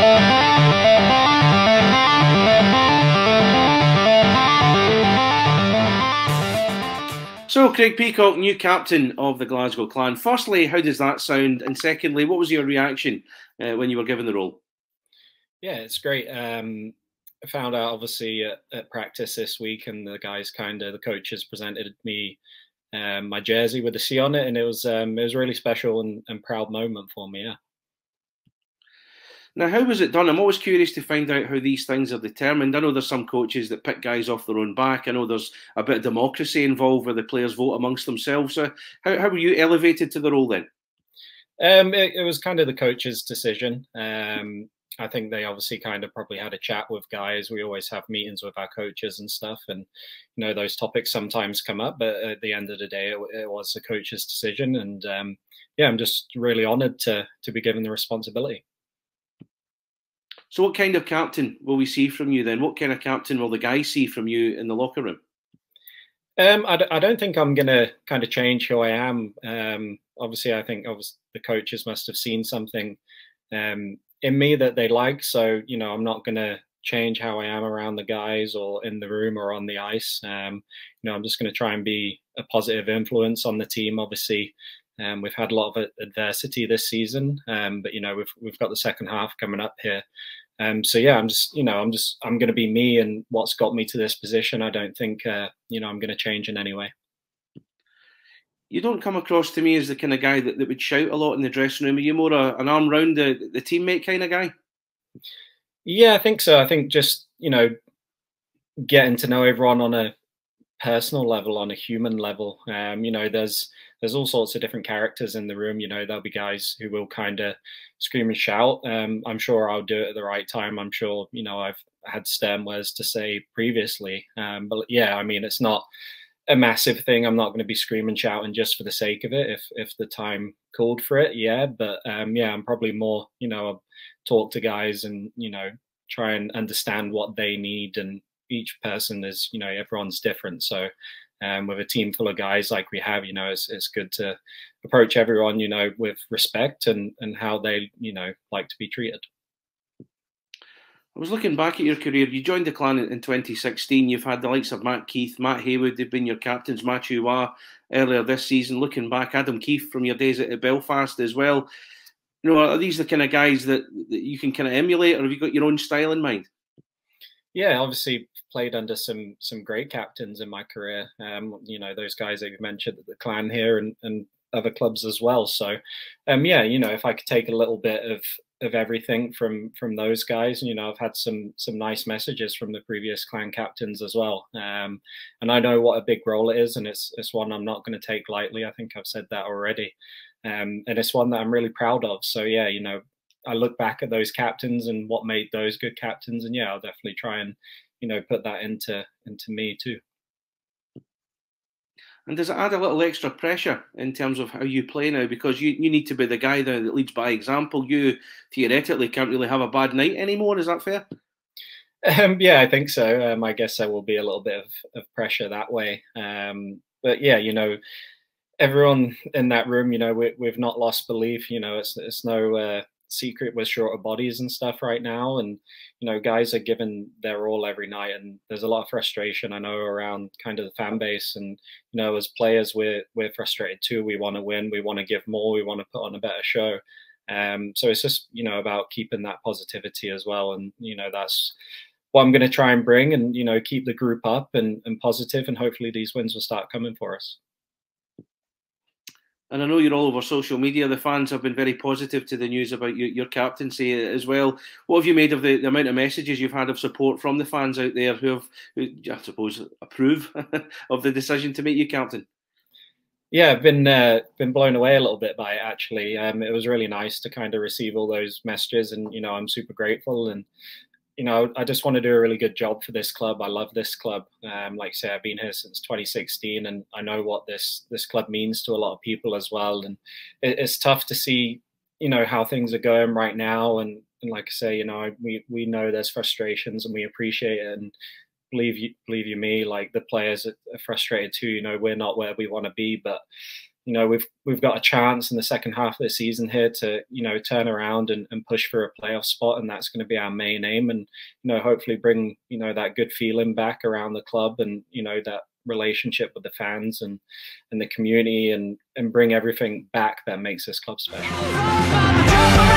So, Craig Peacock, new captain of the Glasgow Clan. Firstly, how does that sound? And secondly, what was your reaction when you were given the role? Yeah, it's great. I found out obviously at practice this week, and the guys the coaches presented me my jersey with the C on it, and it was a really special and proud moment for me. Yeah. Now, how was it done? I'm always curious to find out how these things are determined. I know there's some coaches that pick guys off their own back. I know there's a bit of democracy involved where the players vote amongst themselves. So how were you elevated to the role then? It was kind of the coach's decision. I think they obviously kind of probably had a chat with guys. We always have meetings with our coaches and stuff, and those topics sometimes come up. But at the end of the day, it was the coach's decision, and yeah, I'm just really honoured to be given the responsibility. So what kind of captain will we see from you then? What kind of captain will the guys see from you in the locker room? I don't think I'm going to kind of change who I am. Obviously, I think the coaches must have seen something in me that they like. So, I'm not going to change how I am around the guys or in the room or on the ice. I'm just going to try and be a positive influence on the team. Obviously, we've had a lot of adversity this season, but we've got the second half coming up here. So yeah, I'm going to be me and what's got me to this position. I don't think I'm going to change in any way. You don't come across to me as the kind of guy that would shout a lot in the dressing room. Are you more an arm round the teammate kind of guy? Yeah, I think so. I think just getting to know everyone on a personal level, on a human level. There's all sorts of different characters in the room. There'll be guys who will kind of scream and shout. I'm sure I'll do it at the right time. I'm sure I've had stern words to say previously. But yeah, I mean, it's not a massive thing. I'm not going to be screaming, shouting just for the sake of it. If the time called for it, yeah. But yeah, I'm probably more I'll talk to guys and try and understand what they need, and each person is everyone's different. So with a team full of guys like we have, it's good to approach everyone with respect and how they like to be treated. I was looking back at your career. You joined the clan in 2016. You've had the likes of Matt Keith, Matt Haywood. They've been your captains. Matthew Waugh earlier this season. Looking back, Adam Keefe from your days at Belfast as well. Are these the kind of guys that you can kind of emulate, or have you got your own style in mind? Yeah, obviously played under some great captains in my career. Those guys that you've mentioned at the clan here and other clubs as well. So, yeah, if I could take a little bit of everything from those guys, I've had some nice messages from the previous clan captains as well. And I know what a big role it is, and it's one I'm not going to take lightly. I think I've said that already. And it's one that I'm really proud of. So yeah, I look back at those captains and what made those good captains, and yeah, I'll definitely try and put that into me too. And does it add a little extra pressure in terms of how you play now? Because you need to be the guy that leads by example. You theoretically can't really have a bad night anymore. Is that fair? Yeah, I think so. I guess there will be a little bit of pressure that way. But yeah, everyone in that room, we've not lost belief. It's no secret we're short of bodies and stuff right now, and guys are giving their all every night, and there's a lot of frustration, I know, around kind of the fan base, and as players we're frustrated too. We want to win, we want to give more, we want to put on a better show. So it's just about keeping that positivity as well, and that's what I'm going to try and bring, and keep the group up and positive, and hopefully these wins will start coming for us. And I know you're all over social media. The fans have been very positive to the news about your captaincy as well. What have you made of the amount of messages you've had of support from the fans out there who I suppose, approve of the decision to make you captain? Yeah, I've been blown away a little bit by it, actually. It was really nice to kind of receive all those messages, and I'm super grateful. And I just want to do a really good job for this club. I love this club. Like I say, I've been here since 2016, and I know what this club means to a lot of people as well. And it's tough to see, how things are going right now. And like I say, we know there's frustrations, and we appreciate it. And believe you me, like the players are frustrated too. We're not where we want to be, but you know, we've got a chance in the second half of the season here to, you know, turn around and push for a playoff spot, and that's going to be our main aim. And, you know, hopefully bring, you know, that good feeling back around the club, and, you know, that relationship with the fans and the community, and bring everything back that makes this club special.